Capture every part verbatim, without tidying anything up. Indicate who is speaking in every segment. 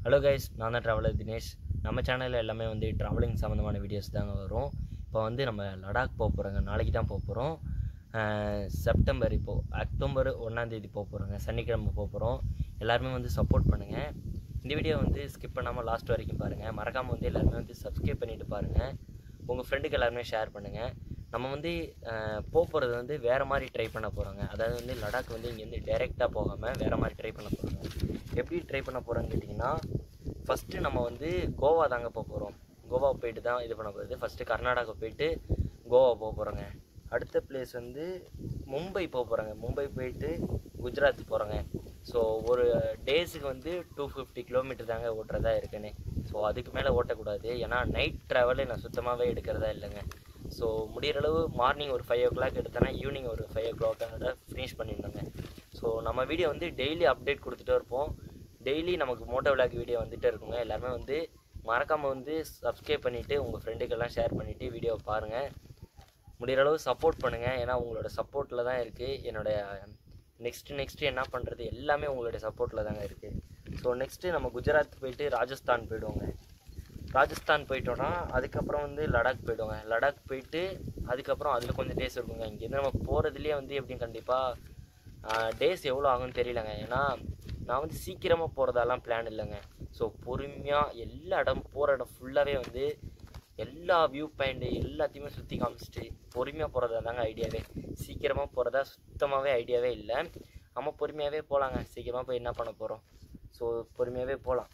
Speaker 1: Hello guys, நான் தான் traveler Dinesh. நம்ம சேனல்ல எல்லாமே வந்து traveling சம்பந்தமான வீடியோஸ் தாங்க வரும். இப்போ வந்து நம்ம லடாக் போக போறோங்க. நாளைக்கு தான் போக போறோம். செப்டம்பர் இப்போ அக்டோபர் ஒன்றாம் தேதி போக போறோங்க. சனிக்கிழமை போக போறோம். எல்லாரும் வந்து சப்போர்ட் பண்ணுங்க. இந்த வீடியோ வந்து ஸ்கிப் பண்ணாம லாஸ்ட் வரைக்கும் பாருங்க. மறக்காம வந்து எல்லாரும் வந்து Subscribe பண்ணிட்டு பாருங்க. உங்க ஃப்ரெண்டுக்கு எல்லாரும் ஷேர் பண்ணுங்க. நம்ம வந்து போக போறது வந்து வேற மாதிரி ட்ரை பண்ண போறோங்க. அதாவது வந்து லடாக் வந்து இங்க இருந்து டைரக்ட்டா போகாம வேற மாதிரி ட்ரை பண்ண போறோங்க. எப்படி ட்ரை பண்ண போறோம்னு கேட்டிங்கன்னா ஃபர்ஸ்ட் நம்ம வந்து கோவா தாங்க போக போறோம். கோவா போயிட்டு தான் இது பண்ண போறது. ஃபர்ஸ்ட் கர்நாடகா போயிட்டு கோவா போக போறோங்க. அடுத்த பிளேஸ் வந்து மும்பை போக போறோங்க. மும்பை போயிட்டு குஜராத் போறோங்க. ஸோ ஒரு டேஸுக்கு வந்து டூ ஃபிஃப்டி கிலோமீட்டர் தாங்க ஓட்டுறதா இருக்குன்னு. ஸோ அதுக்கு மேலே ஓட்டக்கூடாது. ஏன்னா நைட் ட்ராவலு நான் சுத்தமாகவே எடுக்கிறதா இல்லைங்க. ஸோ முடிகிற அளவு மார்னிங் ஒரு ஃபைவ் ஓ கிளாக் எடுத்தேன்னா ஈவினிங் ஒரு ஃபைவ் ஓ கிளாக்கோட ஃபினிஷ் பண்ணியிருந்தோங்க. ஸோ நம்ம வீடியோ வந்து டெய்லி அப்டேட் கொடுத்துட்டே இருப்போம். டெய்லி நமக்கு மோட்டோ விளாக் வீடியோ வந்துகிட்டே இருக்குங்க. எல்லாருமே வந்து மறக்காமல் வந்து சப்ஸ்கிரைப் பண்ணிவிட்டு உங்கள் ஃப்ரெண்டுக்கெல்லாம் ஷேர் பண்ணிவிட்டு வீடியோவை பாருங்கள். முடிகிற அளவு சப்போர்ட் பண்ணுங்கள். ஏன்னா உங்களோட சப்போர்ட்டில் தான் இருக்குது என்னோடய நெக்ஸ்ட்டு நெக்ஸ்ட்டு என்ன பண்ணுறது எல்லாமே உங்களுடைய சப்போர்ட்டில் தாங்க இருக்குது. ஸோ நெக்ஸ்ட்டு நம்ம குஜராத் போயிட்டு ராஜஸ்தான் போய்டுவோங்க. ராஜஸ்தான் போயிட்டோன்னா அதுக்கப்புறம் வந்து லடாக் போய்டுவோங்க. லடாக் போயிட்டு அதுக்கப்புறம் அதில் கொஞ்சம் டேஸ் இருக்குங்க. இங்கேருந்து நம்ம போகிறதுலேயே வந்து எப்படியும் கண்டிப்பாக டேஸ் எவ்வளோ ஆகும்னு தெரியலங்க. ஏன்னா நான் வந்து சீக்கிரமாக போகிறதாலாம் பிளான் இல்லைங்க. ஸோ பொறுமையாக எல்லா இடம் போகிற இடம் ஃபுல்லாகவே வந்து எல்லா வியூ பாயிண்ட்டு எல்லாத்தையுமே சுற்றி காமிச்சிட்டு பொறுமையாக போகிறதா தாங்க ஐடியாவே. சீக்கிரமாக போகிறதா சுத்தமாகவே ஐடியாவே இல்லை. நம்ம பொறுமையாகவே போகலாங்க. சீக்கிரமாக போய் என்ன பண்ண போகிறோம். ஸோ பொறுமையாகவே போகலாம்.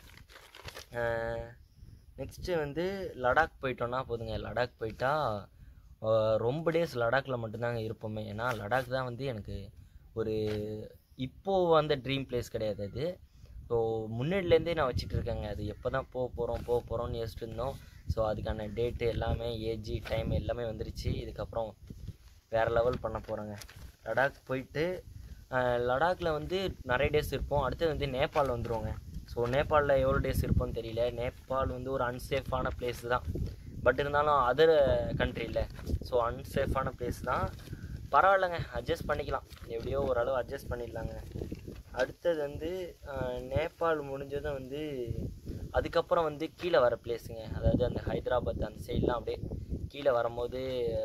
Speaker 1: நெக்ஸ்ட்டு வந்து லடாக் போயிட்டோன்னா போதுங்க. லடாக் போயிட்டா ரொம்ப டேஸ் லடாக்கில் மட்டும்தாங்க இருப்போமே. ஏன்னா லடாக் தான் வந்து எனக்கு ஒரு இப்போது வந்த ட்ரீம் பிளேஸ் கிடையாது அது. ஸோ முன்னாடிலேருந்தே நான் வச்சுட்டு இருக்கேங்க. அது எப்போ தான் போக போகிறோம் போக போகிறோம்னு யோசிச்சுட்டு இருந்தோம். ஸோ அதுக்கான டேட்டு எல்லாமே ஏஜி டைம் எல்லாமே வந்துருச்சு. இதுக்கப்புறம் வேறு லெவல் பண்ண போகிறோங்க. லடாக் போயிட்டு லடாக்கில் வந்து நிறைய டேஸ் இருப்போம். அடுத்தது வந்து நேபாள் வந்துடுவோங்க. ஸோ நேபாளில் எவ்வளோ டேஸ் இருப்போம்னு தெரியல. நேபாள் வந்து ஒரு அன்சேஃபான பிளேஸ் தான். பட் இருந்தாலும் அதர் கண்ட்ரி இல்லை. ஸோ அன்சேஃபான பிளேஸ் தான். பரவாயில்லைங்க, அட்ஜஸ்ட் பண்ணிக்கலாம். எப்படியோ ஓரளவு அட்ஜஸ்ட் பண்ணிடலாங்க. அடுத்தது வந்து நேபாள் முடிஞ்சதும் வந்து அதுக்கப்புறம் வந்து கீழே வர பிளேஸுங்க. அதாவது அந்த ஹைதராபாத் அந்த சைட்லாம் அப்படியே கீழே வரும்போது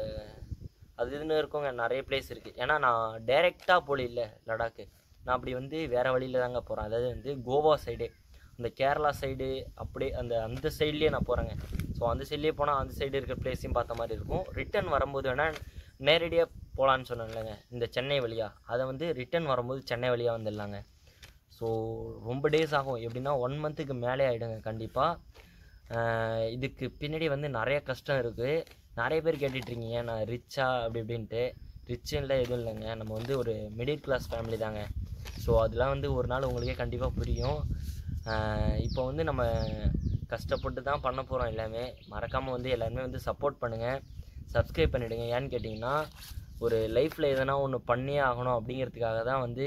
Speaker 1: அது இதுன்னு இருக்குங்க. நிறைய பிளேஸ் இருக்குது. ஏன்னா நான் டைரெக்டாக போல இல்லை லடாக்கு. நான் அப்படி வந்து வேறு வழியில் தாங்க போகிறேன். அதாவது வந்து கோவா சைடு அந்த கேரளா சைடு அப்படியே அந்த அந்த சைட்லேயே நான் போகிறேங்க. ஸோ அந்த சைட்லேயே போனால் அந்த சைடு இருக்கிற பிளேஸையும் பார்த்த மாதிரி இருக்கும். ரிட்டன் வரும்போது வேணால் நேரடியாக போகலான்னு சொன்னேன் இல்லைங்க, இந்த சென்னை வழியாக. அதை வந்து ரிட்டன் வரும்போது சென்னை வழியாக வந்துடலாங்க. ஸோ ரொம்ப டேஸ் ஆகும். எப்படின்னா ஒன் மந்த்துக்கு மேலே ஆகிடுங்க கண்டிப்பாக. இதுக்கு பின்னாடி வந்து நிறைய கஷ்டம் இருக்குது. நிறைய பேர் கேட்டுட்ருக்கீங்க நான் ரிச்சா அப்படி இப்படின்ட்டு. ரிச்சுன்னுலாம் எதுவும் இல்லைங்க. நம்ம வந்து ஒரு மிடில் கிளாஸ் ஃபேமிலி தாங்க. ஸோ அதெல்லாம் வந்து ஒரு நாள் உங்களுக்கே கண்டிப்பாக புரியும். இப்போ வந்து நம்ம கஷ்டப்பட்டு தான் பண்ண போகிறோம் எல்லாமே. மறக்காமல் வந்து எல்லாருமே வந்து சப்போர்ட் பண்ணுங்கள், சப்ஸ்கிரைப் பண்ணிவிடுங்க. ஏன்னு கேட்டிங்கன்னா ஒரு லைஃப்பில் எதனா ஒன்று பண்ணியே ஆகணும் அப்படிங்கிறதுக்காக தான் வந்து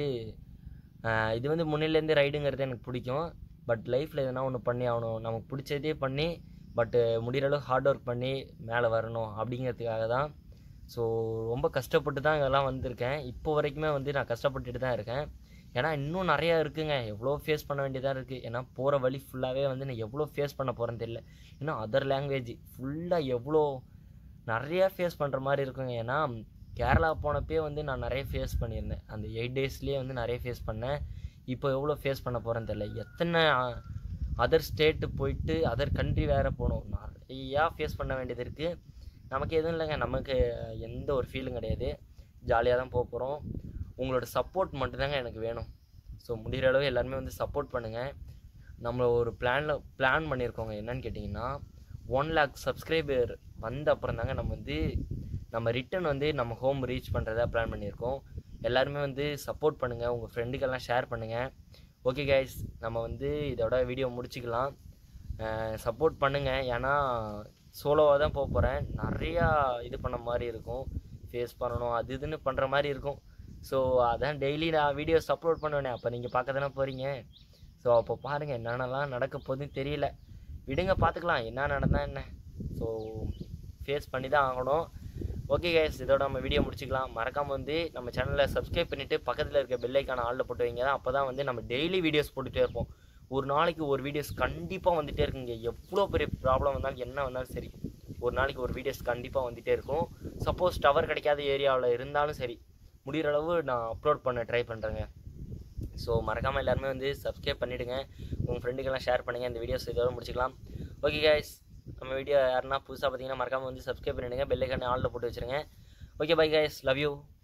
Speaker 1: இது வந்து முன்னிலேருந்து ரைடுங்கிறது எனக்கு பிடிக்கும். பட் லைஃப்பில் எதனா ஒன்று பண்ணி ஆகணும், நமக்கு பிடிச்சதே பண்ணி பட்டு முடிகிற அளவு ஹார்ட் ஒர்க் பண்ணி மேலே வரணும் அப்படிங்கிறதுக்காக தான். ஸோ ரொம்ப கஷ்டப்பட்டு தான் இதெல்லாம் வந்திருக்கேன். இப்போ வரைக்குமே வந்து நான் கஷ்டப்பட்டுட்டு தான் இருக்கேன். ஏன்னா இன்னும் நிறையா இருக்குங்க. எவ்வளோ ஃபேஸ் பண்ண வேண்டியதாக இருக்குது. ஏன்னா போகிற வழி ஃபுல்லாகவே வந்து நான் எவ்வளோ ஃபேஸ் பண்ண போகிறேன்னு தெரியல. ஏன்னா அதர் லாங்குவேஜ் ஃபுல்லாக எவ்வளோ நிறையா ஃபேஸ் பண்ணுற மாதிரி இருக்குங்க. ஏன்னா கேரளா போனப்பே வந்து நான் நிறைய ஃபேஸ் பண்ணியிருந்தேன். அந்த எயிட் டேஸ்லேயே வந்து நிறைய ஃபேஸ் பண்ணேன். இப்போ எவ்வளோ ஃபேஸ் பண்ண போகிறேன்னு தெரியல. எத்தனை அதர் ஸ்டேட்டு போயிட்டு அதர் கண்ட்ரி வேறு போகணும். நிறையா ஃபேஸ் பண்ண வேண்டியது இருக்குது. நமக்கு எதுவும் இல்லைங்க. நமக்கு எந்த ஒரு ஃபீலும் கிடையாது. ஜாலியாக தான் போக போகிறோம். உங்களோட சப்போர்ட் மட்டும்தாங்க எனக்கு வேணும். ஸோ முடிகிற அளவு எல்லாருமே வந்து சப்போர்ட் பண்ணுங்கள். நம்ம ஒரு பிளானில் பிளான் பண்ணியிருக்கோங்க. என்னன்னு கேட்டிங்கன்னா ஒன் லேக் சப்ஸ்கிரைபர் வந்த அப்புறம் தாங்க நம்ம வந்து நம்ம ரிட்டன் வந்து நம்ம ஹோம் ரீச் பண்ணுறதா பிளான் பண்ணியிருக்கோம். எல்லாருமே வந்து சப்போர்ட் பண்ணுங்கள், உங்கள் ஃப்ரெண்டுக்கெல்லாம் ஷேர் பண்ணுங்கள். ஓகே கைஸ், நம்ம வந்து இதோட வீடியோ முடிச்சுக்கலாம். சப்போர்ட் பண்ணுங்கள். ஏன்னா சோலோவாக தான் போக போகிறேன். நிறையா இது பண்ண மாதிரி இருக்கும். ஃபேஸ் பண்ணணும் அது இதுன்னு பண்ணுற மாதிரி இருக்கும். ஸோ அதான் டெய்லி நான் வீடியோஸ் அப்லோட் பண்ணுவேனே, அப்போ நீங்கள் பார்க்க தானே போகிறீங்க. ஸோ அப்போ பாருங்கள் என்னென்னலாம் நடக்க போகுதுன்னு தெரியல. விடுங்க, பார்த்துக்கலாம் என்ன நடந்தால் என்ன. ஸோ ஃபேஸ் பண்ணி தான் ஆகணும். ஓகே கைஸ், இதோட நம்ம வீடியோ முடிச்சுக்கலாம். மறக்காமல் வந்து நம்ம சேனலை சப்ஸ்கிரைப் பண்ணிவிட்டு பக்கத்தில் இருக்க பெல் ஐக்கான ஆளில் போட்டு வைங்க. தான் அப்போ தான் வந்து நம்ம டெய்லி வீடியோஸ் போட்டுகிட்டே இருப்போம். ஒரு நாளைக்கு ஒரு வீடியோஸ் கண்டிப்பாக வந்துகிட்டே இருக்குங்க. எவ்வளோ பெரிய ப்ராப்ளம் வந்தாலும் என்ன வந்தாலும் சரி, ஒரு நாளைக்கு ஒரு வீடியோஸ் கண்டிப்பாக வந்துகிட்டே இருக்கும். சப்போஸ் டவர் கிடைக்காத ஏரியாவில் இருந்தாலும் சரி, முடிகிற அளவு நான் அப்லோட் பண்ண ட்ரை பண்ணுறேங்க. ஸோ மறக்காமல் எல்லாருமே வந்து சப்ஸ்கிரைப் பண்ணிவிடுங்க, உங்கள் ஃப்ரெண்டுக்கெல்லாம் ஷேர் பண்ணுங்கள். இந்த வீடியோஸ் இதோட முடிச்சிக்கலாம். ஓகே கைஸ், நம்ம வீடியோ யாருன்னா புதுசாக பார்த்தீங்கன்னா மறக்காமல் வந்து சப்ஸ்கிரைப் பண்ணிவிடுங்க, பெல் ஐக்கானை ஆலில் போட்டு வச்சுருங்க. Okay bye guys, love you.